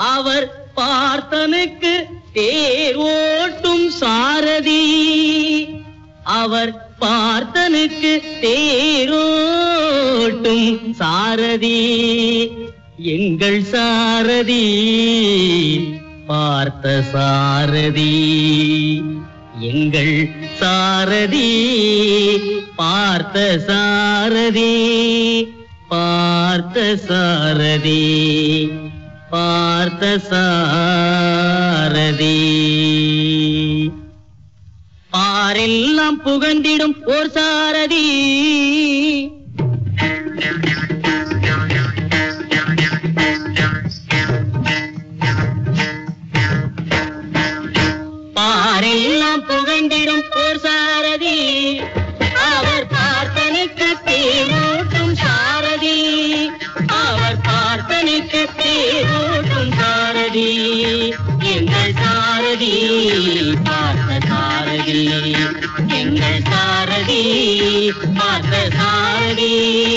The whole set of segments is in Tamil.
அவர் பார்த்தனுக்கு தேர் ஓட்டும் சாரதி, அவர் பார்த்தனுக்கு தேரோட்டும் சாரதி, எங்கள் சாரதி பார்த்த சாரதி, எங்கள் சாரதி பார்த்த சாரதி, பார்த்த சாரதி, பார்த்த சாரதி. பாரெல்லாம் புகழ்ந்திடும் ஓர் சாரதி, பாரெல்லாம் புகழ்ந்திடும் ஓர் சாரதி, அவர் பார்த்தனுக்கு தேரோட்டும் சாரதி, அவர் பார்த்தனுக்கு தேரோட்டும் சாரதி, எங்கள் சாரதி பார்த்த சாரதி, எங்கள் சாரதி பார்த்த சாரதி.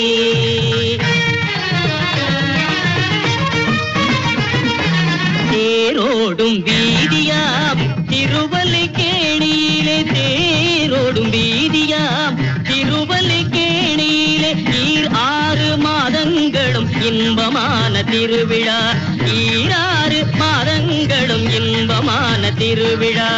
தேரோடும் வீதியாம் திருவல்லிக்கேணியிலே, தேரோடும் வீதியாம் திருவல்லிக்கேணியிலே, 6 மாதங்களும் இன்பமான திருவிழா, 6 மாதங்களும் இன்பமான திருவிழா.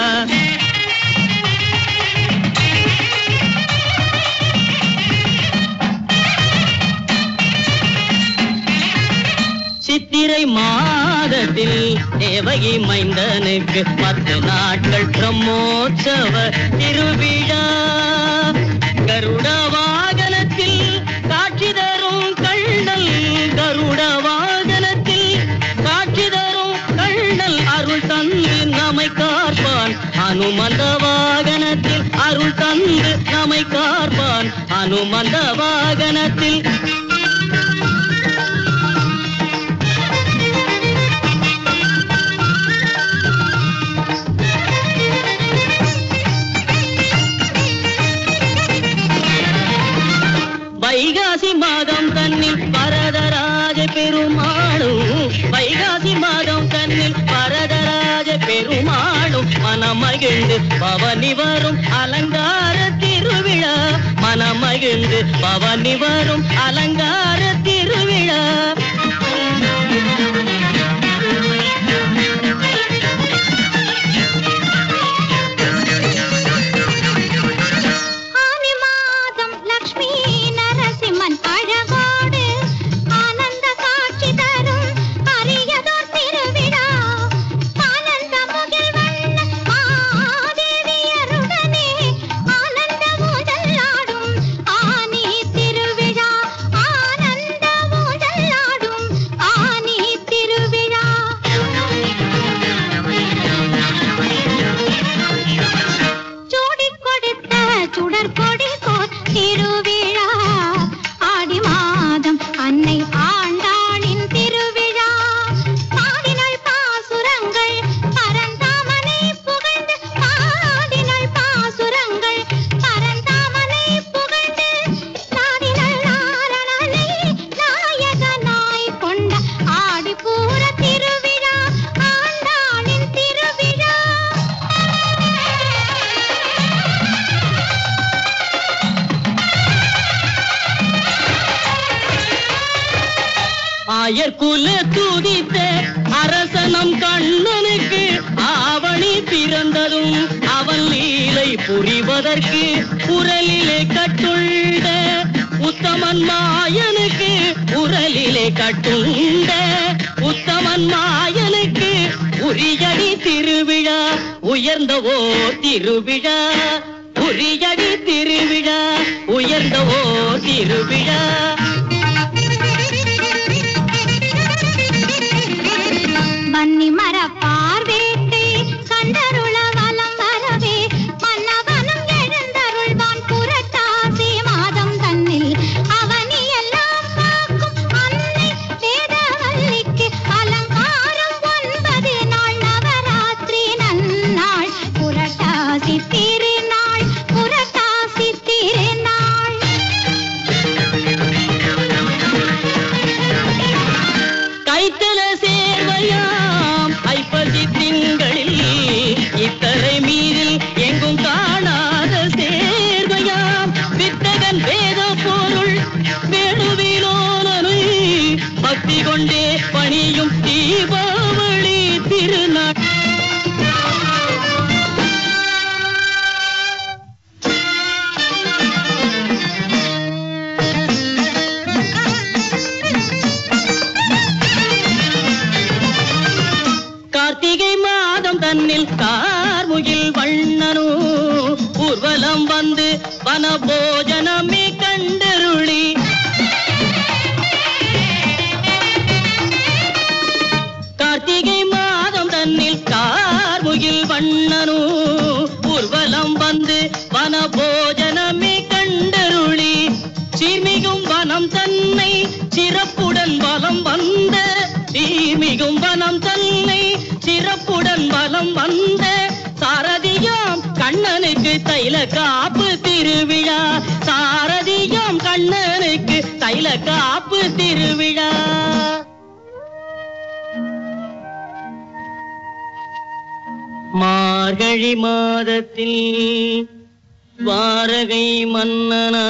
சித்திரை மாதத்தில் தேவகி மைந்தனுக்கு 10 நாட்கள் பிரம்மோற்சவ திருவிழா. கருட வாகனத்தில் காட்சி தரும் கண்ணல், கருட வாகனத்தில் காட்சி தரும் கண்ணல், அருள் தந்து நம்மை காப்பான் அனுமந்த வாகனத்தில், அருள் தந்து நம்மை காப்பான் அனுமந்த வாகனத்தில். வைகாசி மாதம் தன்னில் வரதராஜ பெருமாளும், வைகாசி மாதம் தன்னில் வரதராஜ பெருமாளும் மனமகிழ்ந்து பவனி வரும் அலங்கார திருவிழா, மனமகிழ்ந்து பவனி வரும் அலங்கார திருவிழா. ஆயர்குல துதித்த அரசனம் கண்ணனுக்கு ஆவணி பிறந்ததும் அவன் லீலை புரிவதற்கு உரலிலே கட்டுண்ட உத்தமன் மாயனுக்கு, உரலிலே கட்டுண்ட உத்தமன் மாயனுக்கு உரியடி திருவிழா, உயர்ந்தவோ திருவிழா, உரியடி திருவிழா, உயர்ந்தவோ திருவிழா. வன்னி மர பார்வேட்டை கண்டருள வலம் வரவே, மன்னவனும் எழுந்தருள்வான் புரட்டாசி மாதம் தன்னில், அவனி எல்லாம் காக்கும் அன்னை வேதவல்லிக்கு அலங்காரம் 9 நாள் நவராத்திரி நன்னாள், புரட்டாசி திருநாள், புரட்டாசி திருநாள். தன்னில் கார்முகில் வண்ணனு ஊர்வலம் வந்து வனபோஜனமே கண்டருளி கார்த்திகை மாதம் தன்னில் கார்முகில் வண்ணனு ஊர்வலம் வந்து வனபோஜனமே கண்டருளி சீர்மிகும் வனம் தன்னை சிறப்புடன் வலம் வந்த சீர்மிகும் வனம் தன்னை சிறப்புடன் வலம் வந்த சாரதியாம் கண்ணனுக்கு தைல காப்பு திருவிழா சாரதியாம் கண்ணனுக்கு தைல காப்பு திருவிழா மார்கழி மாதத்தில் வாரகை மன்னனா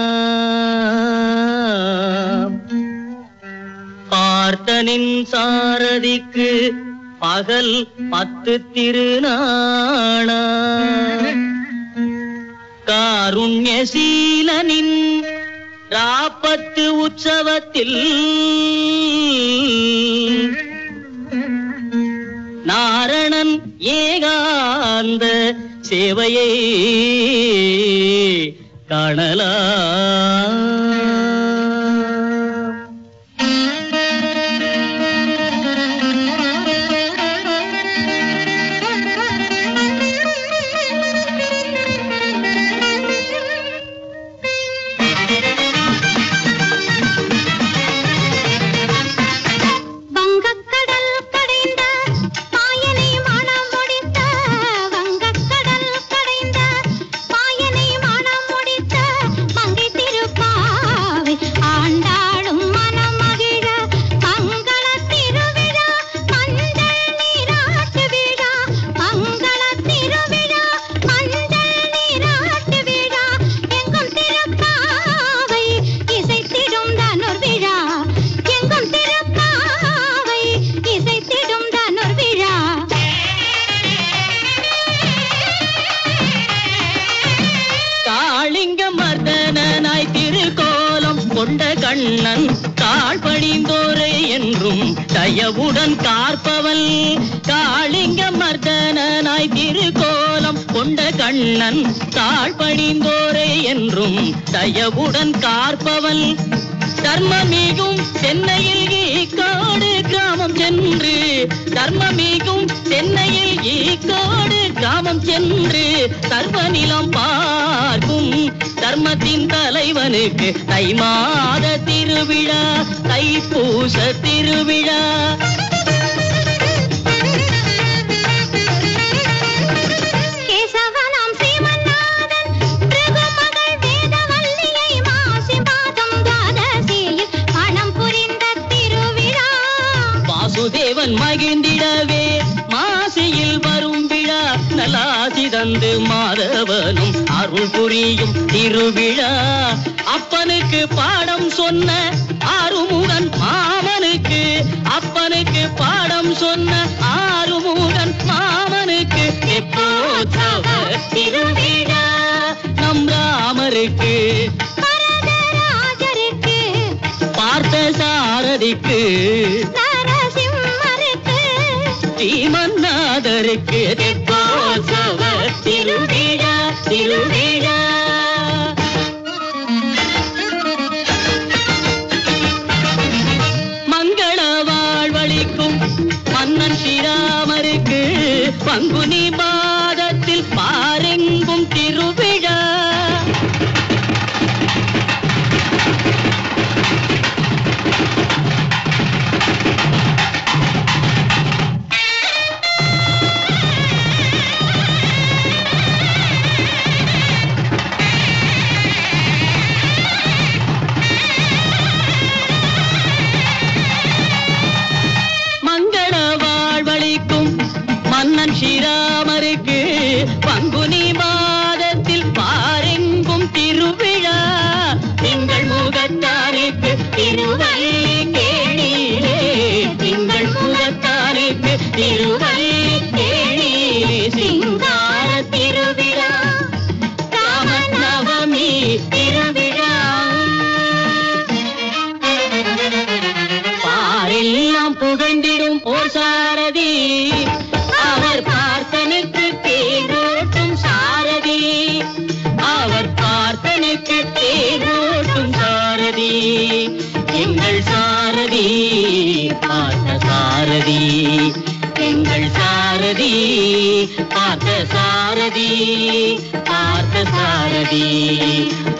பார்த்தனின் சாரதிக்கு பகல் 10 திருநாளா காருண்யசீலனின் ராப்பத்து உற்சவத்தில் நாரணன் ஏகாந்த சேவையை காணலாம் கொண்ட கண்ணன் தாழ் பணிந்தோரை என்றும் தயவுடன் காற்பவன் காளிங்க மர்தனாய் திருக்கோலம் கொண்ட கண்ணன் தாழ் பணிந்தோரை என்றும் தயவுடன் காற்பவன் தர்மமிகும் சென்னையில் ஈக்காடு கிராமம் சென்று தர்மமிகும் சென்னையில் ஈக்காடு கிராமம் சென்று சர்வநிலம் பார்க்கும் தர்மத்தின் தலைவனுக்கு தை மாத திருவிழா தைப்பூச திருவிழா வாசுதேவன் மகிழ்ந்திடவே மாசியில் வரும் விழா நலாசி தந்து மாதவனும் அருள் புரியும் திருவிழா அப்பனுக்கு பாடம் சொன்ன ஆறுமுகன் மாமனுக்கு அப்பனுக்கு பாடம் சொன்ன ஆறுமுகன் மாமனுக்கு எப்போதவ திருவிழா நம் ராமருக்கு பார்த்த சாரதிக்கு ஸ்ரீமன்னாதருக்கு தெப்போத்சவ திருவிழா திருவிழா மங்கள வாழ்வளிக்கும் மன்னன் ஸ்ரீராமருக்கு பங்குனி மாதத்தில் பாரெங்கும் திருவிழா மன்னன் ஸ்ரீராமருக்கு பங்குனி மாதத்தில் பாரெங்கும் திருவிழா திங்கள் முகத்தாருக்கு திருவல்லிக்கேணியிலே திங்கள் முகத்தாருக்கு திருவல்லிக்கேணியிலே சிங்கார திருவிழா ராமநவமி திருவிழா பாரெல்லாம் புகழ்ந்திடும் ஓர் சாரதி அவர் சாரதி எங்கள் சாரதி பார்த்த சாரதி எங்கள் சாரதி பார்த்த சாரதி பார்த்த சாரதி